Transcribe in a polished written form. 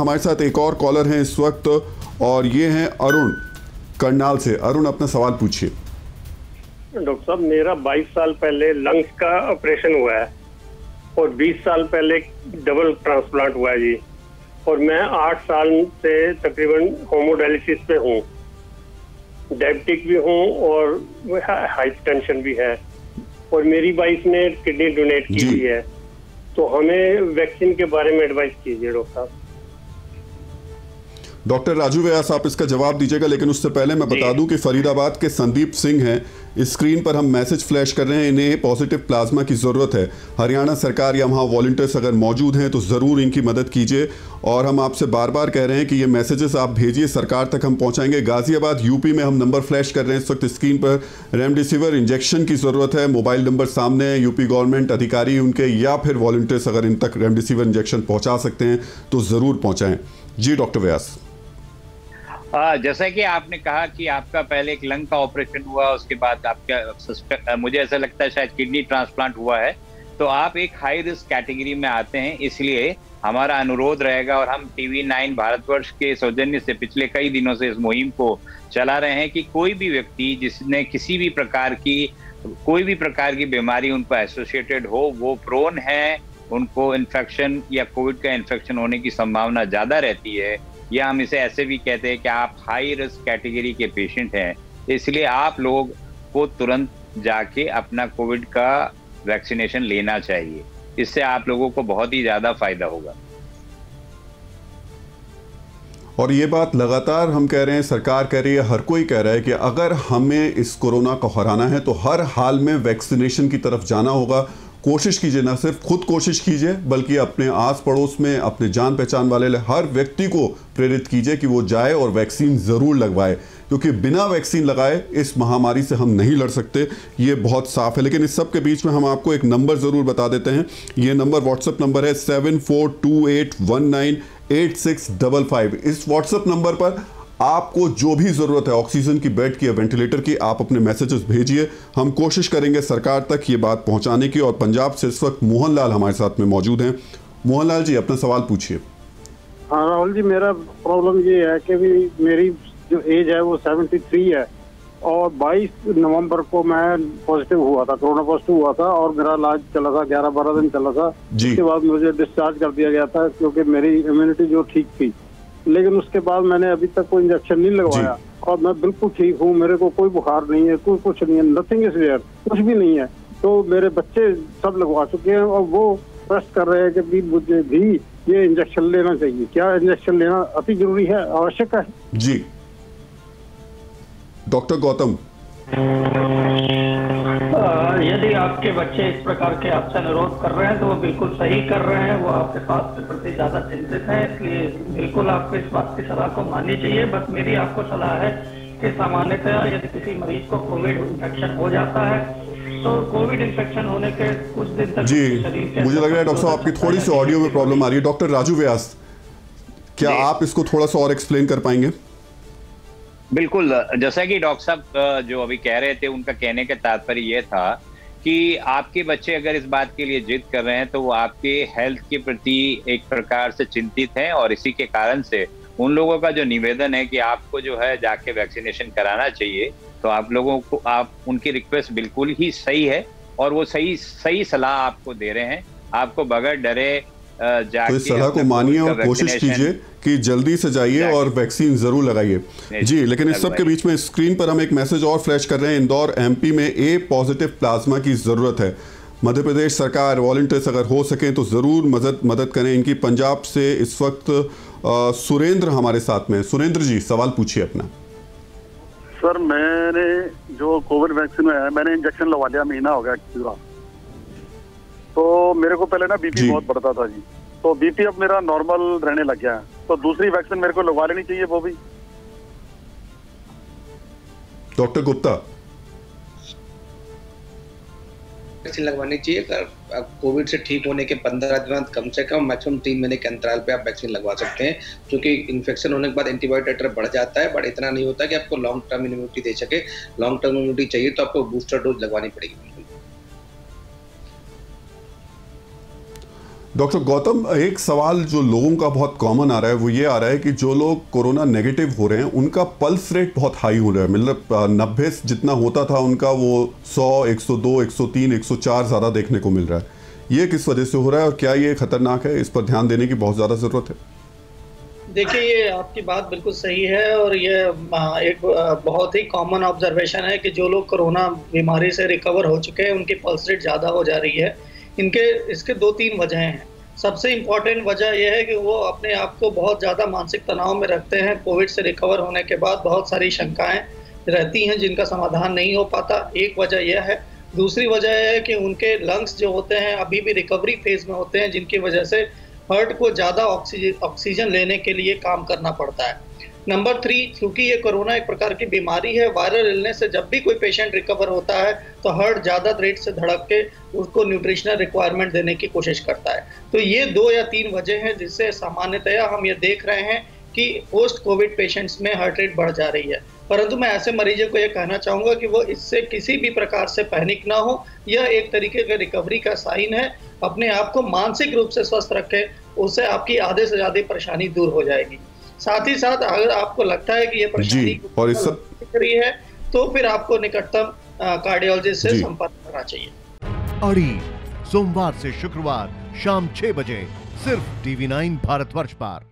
हमारे साथ एक और कॉलर हैं इस वक्त और ये हैं अरुण करनाल से। अरुण, अपना सवाल पूछिए। डॉक्टर साहब, मेरा 22 साल पहले लंग्स का ऑपरेशन हुआ है और 20 साल पहले डबल ट्रांसप्लांट हुआ है जी, और मैं 8 साल से तकरीबन होमोडायलिसिस पे हूँ, डायबिटिक भी हूँ और हाइपरटेंशन भी है, और मेरी वाइफ ने किडनी डोनेट की हुई है। तो हमें वैक्सीन के बारे में एडवाइस कीजिए डॉक्टर साहब। डॉक्टर राजू व्यास, आप इसका जवाब दीजिएगा, लेकिन उससे पहले मैं बता दूं कि फरीदाबाद के संदीप सिंह हैं, इस स्क्रीन पर हम मैसेज फ्लैश कर रहे हैं, इन्हें पॉजिटिव प्लाज्मा की ज़रूरत है। हरियाणा सरकार या वहाँ वॉलंटियर्स अगर मौजूद हैं तो ज़रूर इनकी मदद कीजिए। और हम आपसे बार बार कह रहे हैं कि ये मैसेजेस आप भेजिए, सरकार तक हम पहुँचाएंगे। गाज़ियाबाद यूपी में हम नंबर फ्लैश कर रहे हैं इस वक्त स्क्रीन पर। रेमडेसिविर इंजेक्शन की ज़रूरत है, मोबाइल नंबर सामने है, यूपी गवर्नमेंट अधिकारी उनके या फिर वॉलंटियर्स अगर इन तक रेमडेसिविर इंजेक्शन पहुँचा सकते हैं तो ज़रूर पहुँचाएँ। जी डॉक्टर व्यास। जैसा कि आपने कहा कि आपका पहले एक लंग का ऑपरेशन हुआ, उसके बाद आपका मुझे ऐसा लगता है शायद किडनी ट्रांसप्लांट हुआ है, तो आप एक हाई रिस्क कैटेगरी में आते हैं। इसलिए हमारा अनुरोध रहेगा, और हम टीवी 9 भारतवर्ष के सौजन्य से पिछले कई दिनों से इस मुहिम को चला रहे हैं कि कोई भी व्यक्ति जिसने किसी भी प्रकार की कोई भी प्रकार की बीमारी उनको एसोसिएटेड हो, वो प्रोन है, उनको इन्फेक्शन या कोविड का इन्फेक्शन होने की संभावना ज्यादा रहती है, या हम इसे ऐसे भी कहते हैं कि आप हाई रिस्क कैटेगरी के पेशेंट हैं। इसलिए आप लोग को तुरंत जाके अपना कोविड का वैक्सीनेशन लेना चाहिए, इससे आप लोगों को बहुत ही ज्यादा फायदा होगा। और ये बात लगातार हम कह रहे हैं, सरकार कह रही है, हर कोई कह रहा है कि अगर हमें इस कोरोना को हराना है तो हर हाल में वैक्सीनेशन की तरफ जाना होगा। कोशिश कीजिए, ना सिर्फ खुद कोशिश कीजिए बल्कि अपने आस पड़ोस में अपने जान पहचान वाले हर व्यक्ति को प्रेरित कीजिए कि वो जाए और वैक्सीन ज़रूर लगवाए, क्योंकि बिना वैक्सीन लगाए इस महामारी से हम नहीं लड़ सकते, ये बहुत साफ है। लेकिन इस सब के बीच में हम आपको एक नंबर ज़रूर बता देते हैं। ये नंबर व्हाट्सएप नंबर है 7428198655। इस व्हाट्सएप नंबर पर आपको जो भी ज़रूरत है ऑक्सीजन की, बेड की या वेंटिलेटर की, आप अपने मैसेजेस भेजिए। हम कोशिश करेंगे सरकार तक ये बात पहुंचाने की। और पंजाब से इस वक्त मोहनलाल हमारे साथ में मौजूद हैं। मोहनलाल जी, अपना सवाल पूछिए। हाँ राहुल जी, मेरा प्रॉब्लम ये है कि भी मेरी जो एज है वो 73 है, और 22 नवंबर को मैं पॉजिटिव हुआ था, कोरोना पॉजिटिव हुआ था, और मेरा इलाज चला था, 11-12 दिन चला था। उसके बाद मुझे डिस्चार्ज कर दिया गया था क्योंकि मेरी इम्यूनिटी जो ठीक थी। लेकिन उसके बाद मैंने अभी तक कोई इंजेक्शन नहीं लगवाया और मैं बिल्कुल ठीक हूँ, मेरे को कोई बुखार नहीं है, कोई कुछ नहीं है, नथिंग इज देयर, कुछ भी नहीं है। तो मेरे बच्चे सब लगवा चुके हैं और वो ट्रस्ट कर रहे हैं कि मुझे भी ये इंजेक्शन लेना चाहिए। क्या इंजेक्शन लेना अति जरूरी है, आवश्यक है? जी डॉक्टर गौतम। यदि आपके बच्चे इस प्रकार के आपसे अनुरोध कर रहे हैं तो वो बिल्कुल सही कर रहे हैं, वो आपके स्वास्थ्य के प्रति ज्यादा चिंतित है, इसलिए बिल्कुल आपको इस बात की सलाह को माननी चाहिए। बस मेरी आपको सलाह है कि सामान्यतः यदि किसी मरीज को कोविड इन्फेक्शन हो जाता है तो कोविड इन्फेक्शन होने के कुछ दिन तक जी मुझे लग रहा है डॉक्टर साहब आपकी थोड़ी सी ऑडियो में प्रॉब्लम आ रही है। डॉक्टर राजू व्यास, क्या आप इसको थोड़ा सा और एक्सप्लेन कर पाएंगे? बिल्कुल, जैसा कि डॉक्टर साहब जो अभी कह रहे थे, उनका कहने का तात्पर्य यह था कि आपके बच्चे अगर इस बात के लिए जिद कर रहे हैं तो वो आपके हेल्थ के प्रति एक प्रकार से चिंतित हैं, और इसी के कारण से उन लोगों का जो निवेदन है कि आपको जो है जाके वैक्सीनेशन कराना चाहिए, तो आप लोगों को उनकी रिक्वेस्ट बिल्कुल ही सही है और वो सही सलाह आपको दे रहे हैं। आपको बगैर डरे तो इस सलाह को मानिए और कोशिश कीजिए कि जल्दी से जाइए और वैक्सीन जरूर लगाइए। जी, लेकिन इस सब के बीच में स्क्रीन पर हम एक मैसेज और फ्लैश कर रहे हैं। इंदौर एमपी में ए पॉजिटिव प्लाज्मा की ज़रूरत है। मध्य प्रदेश सरकार, वॉलंटियर्स अगर हो सकें तो ज़रूर मदद करें इनकी। पंजाब से इस वक्त सुरेंद्र हमारे साथ में। सुरेंद्र जी, सवाल पूछिए अपना। सर, मैंने जो कोविड वैक्सीन में है, मैंने इंजेक्शन लगवा लिया, महीना हो गया पूरा। तो मेरे को पहले ना बीपी बहुत बढ़ता था जी, तो बीपी अब मेरा नॉर्मल रहने लग गया है। तो दूसरी वैक्सीन मेरे को लगवा लेनी चाहिए वो भी? डॉक्टर गुप्ता, वैक्सीन लगवानी चाहिए। अगर कोविड से ठीक होने के 15 दिन बाद कम से कम मैक्सिमम 3 महीने के अंतराल पे आप वैक्सीन लगवा सकते हैं, क्योंकि इन्फेक्शन होने के बाद एंटीबॉडी टिटर बढ़ जाता है, बट इतना नहीं होता कि आपको लॉन्ग टर्म इम्यूनिटी दे सके। लॉन्ग टर्म इम्यूनिटी चाहिए तो आपको बूस्टर डोज लगवानी पड़ेगी। डॉक्टर गौतम, एक सवाल जो लोगों का बहुत कॉमन आ रहा है वो ये आ रहा है कि जो लोग कोरोना नेगेटिव हो रहे हैं उनका पल्स रेट बहुत हाई हो रहा है, मतलब 90 जितना होता था उनका वो 100, 102, 103, 104 ज़्यादा देखने को मिल रहा है। ये किस वजह से हो रहा है और क्या ये खतरनाक है? इस पर ध्यान देने की बहुत ज़्यादा ज़रूरत है। देखिए, ये आपकी बात बिल्कुल सही है और ये एक बहुत ही कॉमन ऑब्जर्वेशन है कि जो लोग कोरोना बीमारी से रिकवर हो चुके हैं उनकी पल्स रेट ज़्यादा हो जा रही है। इसके 2-3 वजहें हैं। सबसे इम्पॉर्टेंट वजह यह है कि वो अपने आप को बहुत ज़्यादा मानसिक तनाव में रखते हैं। कोविड से रिकवर होने के बाद बहुत सारी शंकाएं रहती हैं जिनका समाधान नहीं हो पाता, एक वजह यह है। दूसरी वजह यह है कि उनके लंग्स जो होते हैं अभी भी रिकवरी फेज में होते हैं, जिनकी वजह से हार्ट को ज़्यादा ऑक्सीजन लेने के लिए काम करना पड़ता है। नंबर 3, क्योंकि ये कोरोना एक प्रकार की बीमारी है, वायरल इलनेस से जब भी कोई पेशेंट रिकवर होता है तो हार्ट ज़्यादा रेट से धड़क के उसको न्यूट्रिशनल रिक्वायरमेंट देने की कोशिश करता है। तो ये 2 या 3 वजह हैं जिससे सामान्यतया हम ये देख रहे हैं कि पोस्ट कोविड पेशेंट्स में हार्ट रेट बढ़ जा रही है। परंतु मैं ऐसे मरीजों को ये कहना चाहूँगा कि वो इससे किसी भी प्रकार से पैनिक ना हो। यह एक तरीके का रिकवरी का साइन है। अपने आप को मानसिक रूप से स्वस्थ रखें, उससे आपकी आधे से ज़्यादा परेशानी दूर हो जाएगी। साथ ही साथ अगर आपको लगता है कि ये परेशानी और इस सब रही है तो फिर आपको निकटतम कार्डियोलॉजिस्ट से संपर्क करना चाहिए। अड़ी सोमवार से शुक्रवार शाम 6 बजे सिर्फ TV9 भारतवर्ष पर।